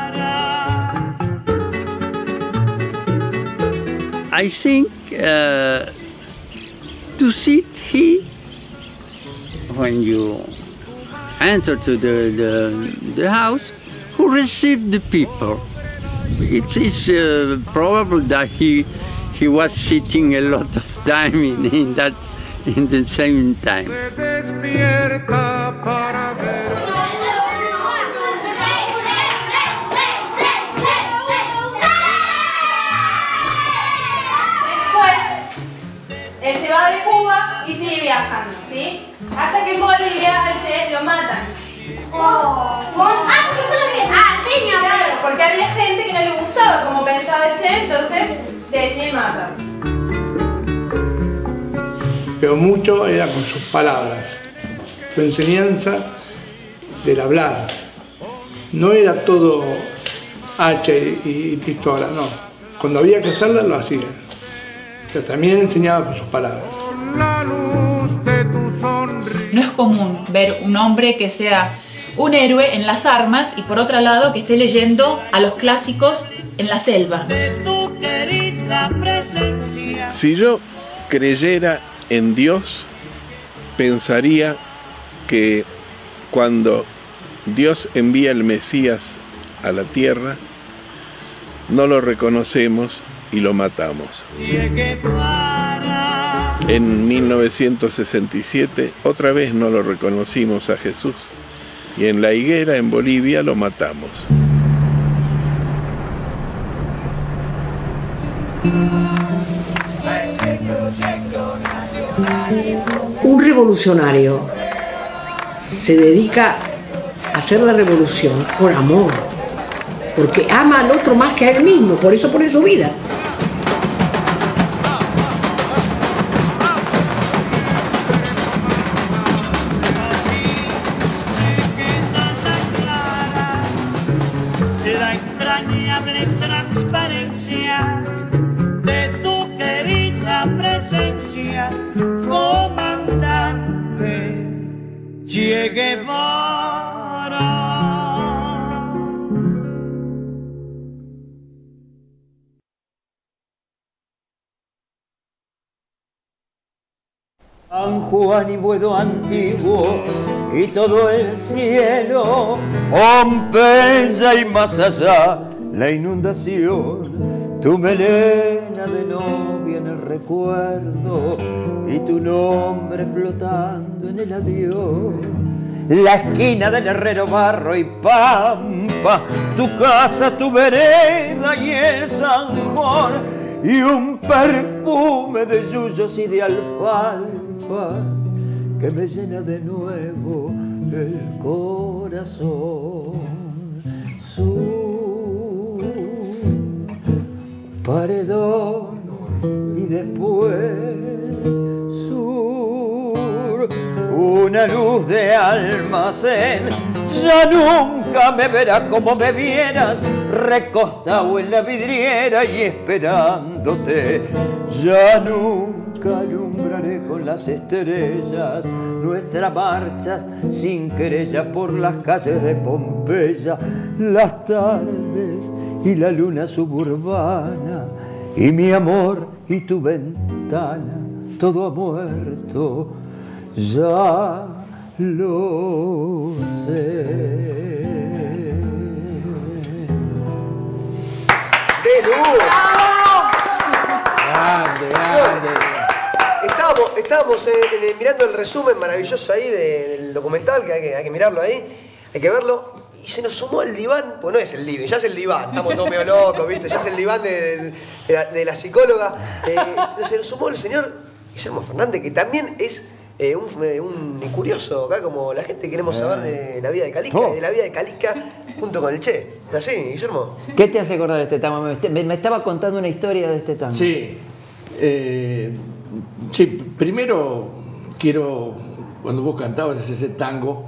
I think to sit here when you enter to the house, who received the people. It's probable that he was sitting a lot of time in in the same time. Se despierta para ver. Él se va de Cuba y sigue viajando, ¿sí? Hasta que en Bolivia al Che lo matan. ¿Qué fue lo que? Sí, claro, porque había gente que no le gustaba como pensaba el Che, entonces deciden matar. Pero mucho era con sus palabras, su enseñanza del hablar. No era todo hacha y pistola, no. Cuando había que hacerla, lo hacía. Pero también enseñaba con sus palabras. No es común ver un hombre que sea un héroe en las armas y por otro lado que esté leyendo a los clásicos en la selva. Si yo creyera en Dios, pensaría que cuando Dios envía el Mesías a la tierra, no lo reconocemos y lo matamos. En 1967 otra vez no lo reconocimos a Jesús y en La Higuera, en Bolivia, lo matamos. Un revolucionario se dedica a hacer la revolución por amor, porque ama al otro más que a él mismo, por eso pone su vida. La entrañable transparencia de tu querida presencia, comandante Che Guevara. San Juan y Buedo antiguo y todo el cielo, Pompeya y más allá la inundación, tu melena de novia en el recuerdo y tu nombre flotando en el adiós. La esquina del Herrero, Barro y Pampa, tu casa, tu vereda y el zanjón, y un perfume de yuyos y de alfalfas que me llena de nuevo el corazón. Su paredón y después sur, una luz de almacén. Ya nunca me verás como me vieras, recostado en la vidriera y esperándote. Ya nunca alumbraré con las estrellas nuestras marchas sin querella por las calles de Pompeya, las tardes y la luna suburbana y mi amor y tu ventana, todo ha muerto, ya lo sé. ¡Qué luz! Grande, grande. Estábamos mirando el resumen maravilloso ahí del documental, que hay que mirarlo ahí, hay que verlo. Y se nos sumó el diván, pues no es el living, ya es el diván, estamos todos medio locos, ¿viste? Ya es el diván de la psicóloga. Se nos sumó el señor Guillermo Fernández, que también es un curioso acá, como la gente queremos saber de la vida de Calica, y de la vida de Calica junto con el Che. ¿Es así, Guillermo? ¿Qué te hace acordar de este tango? Me estaba contando una historia de este tango. Sí. Sí, primero quiero, cuando vos cantabas ese tango,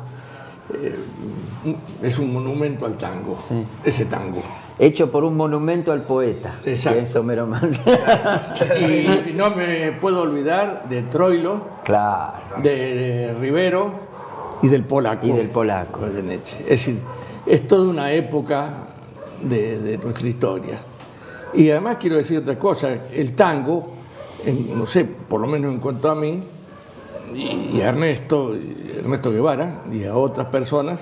es un monumento al tango, sí. Ese tango. Hecho por un monumento al poeta. Exacto. Que es Homero Manz. Y no me puedo olvidar de Troilo, claro, de Rivero y del Polaco. Y del Polaco. Es decir, es toda una época de nuestra historia. Y además quiero decir otra cosa, el tango, no sé, por lo menos en cuanto a mí, y a Ernesto Guevara y a otras personas,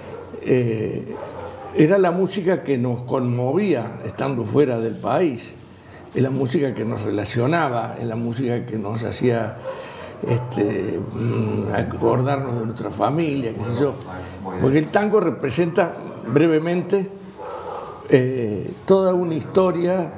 era la música que nos conmovía estando fuera del país, es la música que nos relacionaba, es la música que nos hacía acordarnos de nuestra familia, qué sé yo. Porque el tango representa brevemente toda una historia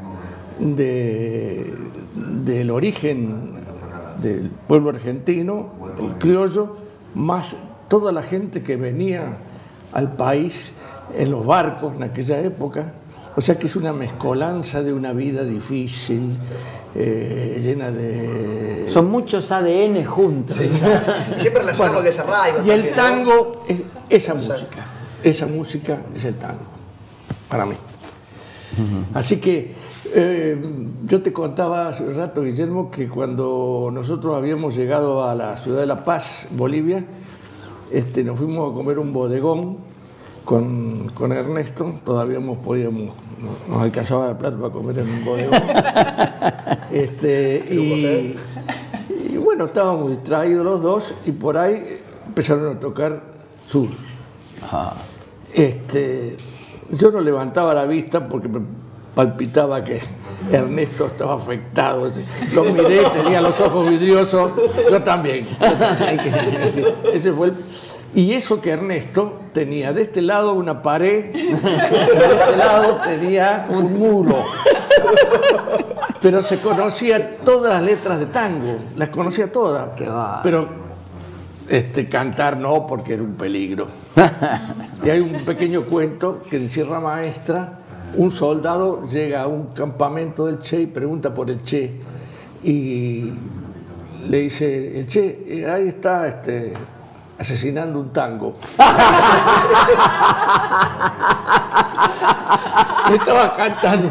del origen del pueblo argentino, el criollo, más toda la gente que venía al país en los barcos en aquella época. O sea que es una mezcolanza de una vida difícil, llena de... Son muchos ADN juntos. Sí, siempre relacionado con el desarraigo. Y el tango es esa música. Esa música es el tango, para mí. Así que yo te contaba hace un rato, Guillermo, que cuando nosotros habíamos llegado a la ciudad de La Paz, Bolivia, nos fuimos a comer un bodegón con Ernesto. Todavía nos alcanzaba la plata para comer en un bodegón. Y bueno, estábamos distraídos los dos y por ahí empezaron a tocar sur. Yo no levantaba la vista porque me palpitaba que Ernesto estaba afectado. Lo miré, tenía los ojos vidriosos, yo también. Ese fue y eso que Ernesto tenía de este lado una pared, de este lado tenía un muro. Pero se conocía todas las letras de tango, las conocía todas. Pero cantar no, porque era un peligro. Y hay un pequeño cuento que en Sierra Maestra un soldado llega a un campamento del Che y pregunta por el Che y le dice: el Che, ahí está asesinando un tango. Le estaba cantando.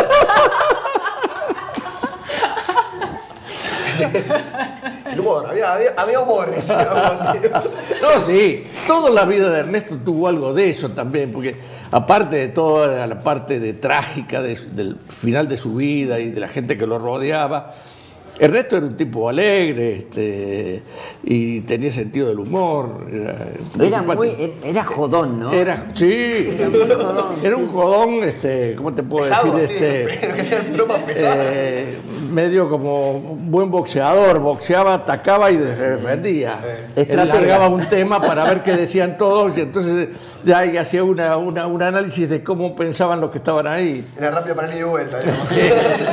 El humor, había humor. No, sí, toda la vida de Ernesto tuvo algo de eso también, porque aparte de toda la parte trágica del final de su vida y de la gente que lo rodeaba, Ernesto era un tipo alegre y tenía sentido del humor. Era jodón, ¿no? Sí, era un jodón, ¿cómo te puedo decir? Medio como un buen boxeador, boxeaba, atacaba y se defendía. Él largaba un tema para ver qué decían todos y entonces ya hacía un análisis de cómo pensaban los que estaban ahí. Era rápido para ir de vuelta, digamos. Sí.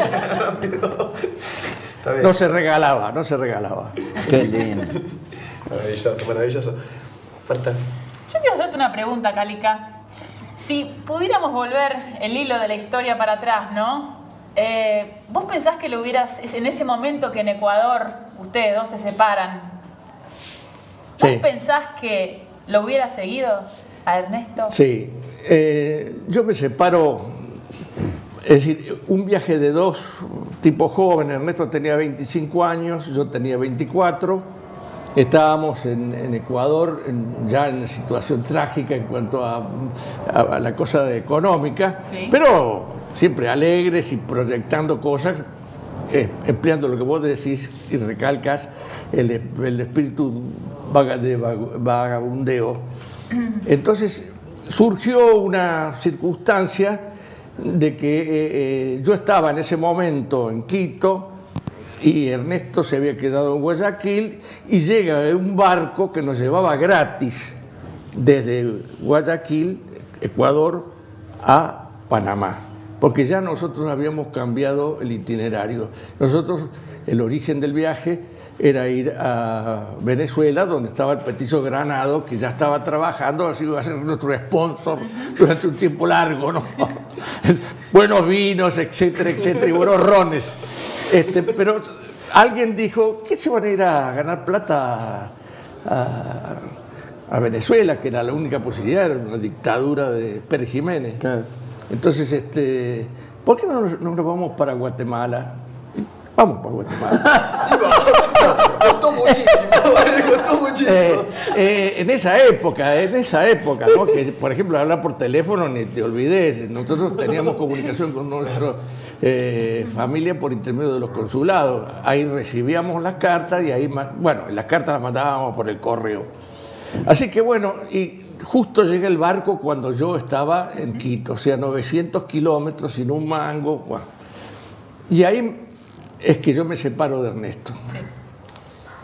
No se regalaba. Qué lindo. Maravilloso. Marta. Yo quiero hacerte una pregunta, Calica. Si pudiéramos volver el hilo de la historia para atrás, ¿no? ¿Vos pensás que en ese momento que en Ecuador ustedes dos se separan, ¿vos pensás que lo hubiera seguido a Ernesto? Sí. Yo me separo. Es decir, un viaje de dos tipos jóvenes. Ernesto tenía 25 años, yo tenía 24. Estábamos en Ecuador ya en una situación trágica en cuanto a la cosa económica, pero siempre alegres y proyectando cosas, empleando lo que vos decís y recalcas, el espíritu de vagabundeo. Entonces surgió una circunstancia de que yo estaba en ese momento en Quito y Ernesto se había quedado en Guayaquil y llega un barco que nos llevaba gratis desde Guayaquil, Ecuador, a Panamá, porque ya nosotros habíamos cambiado el itinerario. Nosotros, el origen del viaje era ir a Venezuela, donde estaba el Petiso Granado, que ya estaba trabajando, así iba a ser nuestro sponsor durante un tiempo largo, ¿no? Buenos vinos, etcétera, etcétera, y buenos rones. Pero alguien dijo, ¿qué se van a ir a ganar plata a Venezuela? Que era la única posibilidad, era una dictadura de Pérez Jiménez. Claro. Entonces, ¿por qué no nos vamos para Guatemala? Vamos para Guatemala. Costó muchísimo. En esa época, ¿no? Que, por ejemplo, hablar por teléfono, ni te olvides. Nosotros teníamos comunicación con nuestra familia por intermedio de los consulados. Ahí recibíamos las cartas y ahí, bueno, las cartas las mandábamos por el correo. Así que bueno, y justo llegué el barco cuando yo estaba en Quito, o sea, 900 kilómetros sin un mango. Bueno. Y ahí es que yo me separo de Ernesto.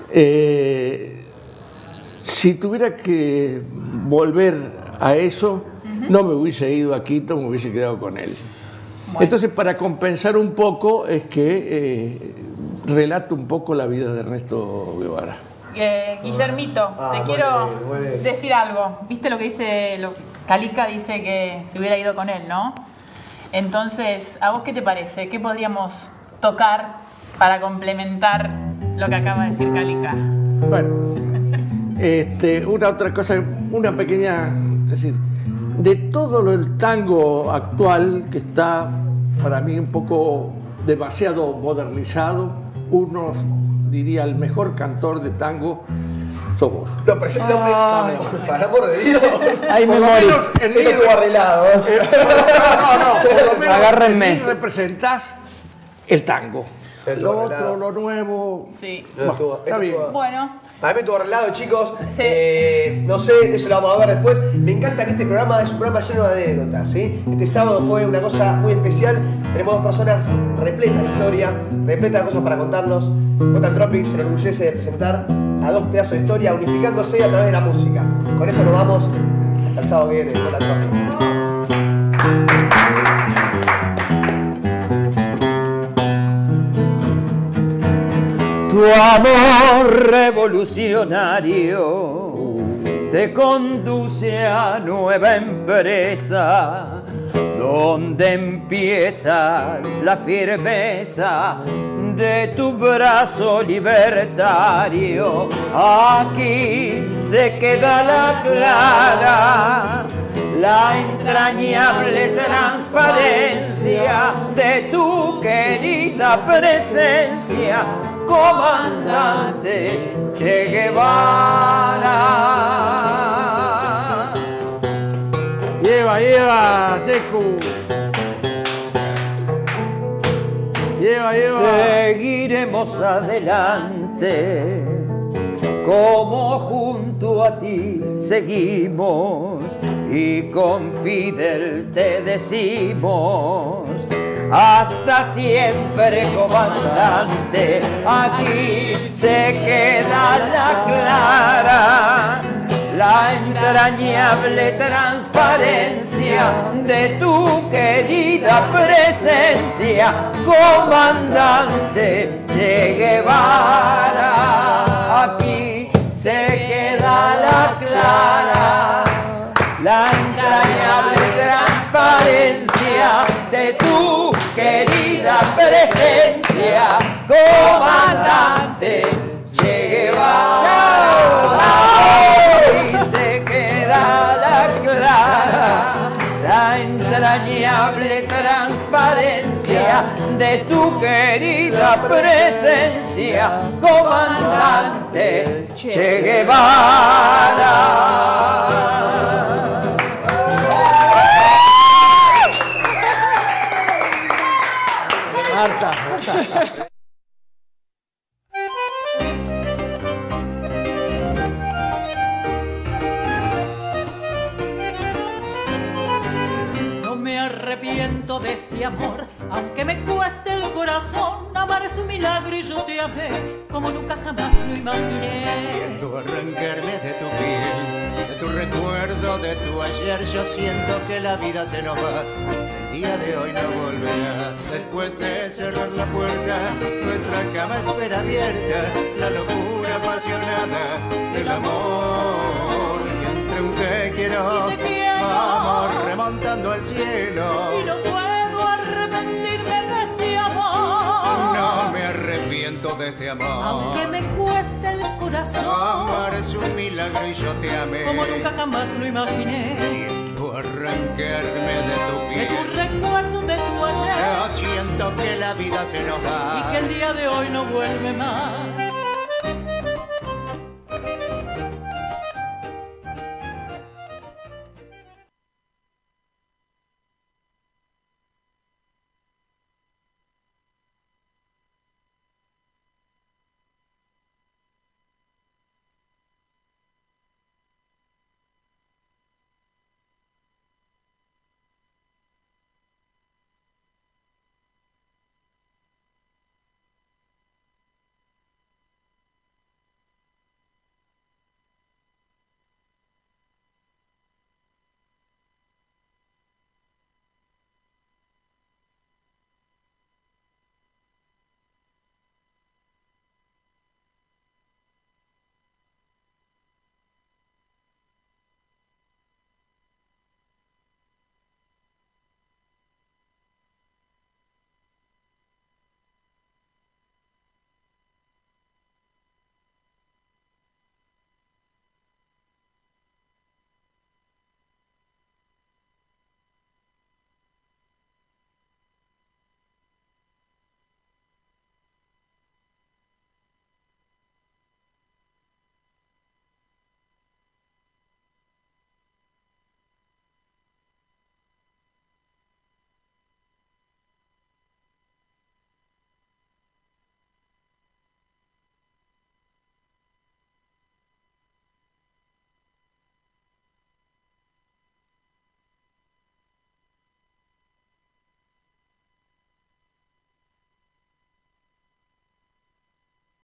Si tuviera que volver a eso, no me hubiese ido a Quito, me hubiese quedado con él. Bueno. Entonces, para compensar un poco, es que relato un poco la vida de Ernesto Guevara. Guillermito, te quiero decir algo. ¿Viste lo que dice? Calica dice que se hubiera ido con él, ¿no? Entonces, ¿a vos qué te parece? ¿Qué podríamos tocar para complementar lo que acaba de decir Calica? Bueno, una otra cosa, una pequeña, es decir, de todo el tango actual que está para mí un poco demasiado modernizado, uno diría el mejor cantor de tango sos vos. Lo presento, por el amor de Dios. Ahí me morí. Esto arreglado. No, por lo menos agárrenme. Representás el tango. Lo otro, lo nuevo. Sí. Está bien. Bueno. Para mí estuvo arreglado, chicos. Sí. No sé, eso lo vamos a ver después. Me encanta que este programa es un programa lleno de anécdotas, ¿sí? Este sábado fue una cosa muy especial. Tenemos dos personas repletas de historia, repletas de cosas para contarnos. Gotham Tropics se enorgullece de presentar a dos pedazos de historia unificándose a través de la música. Con esto nos vamos hasta el sábado que viene. Gotham Tropics. Tu amor revolucionario te conduce a nueva empresa, donde empieza la firmeza de tu brazo libertario. Aquí se queda la clara, la entrañable transparencia de tu querida presencia, comandante Che Guevara. Lleva, Checu. Lleva. Seguiremos adelante, como junto a ti seguimos, y con Fidel te decimos: hasta siempre, comandante, aquí se queda la clara, la entrañable transparencia de tu querida presencia, comandante Che Guevara. Aquí se queda la clara, la entrañable transparencia de tu querida presencia, comandante Che Guevara. Y se queda la clara, la entrañable transparencia de tu querida presencia, comandante Che Guevara. Marta. No me arrepiento de este amor, aunque me cueste el corazón. Amar es un milagro y yo te amé como nunca jamás lo imaginé. Siento arrancarme de tu piel, de tu recuerdo, de tu ayer. Yo siento que la vida se nos va, el día de hoy no volverá. Después de cerrar la puerta, nuestra cama espera abierta, la locura apasionada del amor. Y entre un te quiero, vamos remontando al cielo. Y no puedo arrepentirme de este amor. No me arrepiento de este amor, aunque me cueste el corazón. Amar es un milagro y yo te amé como nunca jamás lo imaginé. Siento arrancarme de tu piel, de tu recuerdo, de tu ayer. Yo siento que la vida se nos va y que el día de hoy no vuelve más.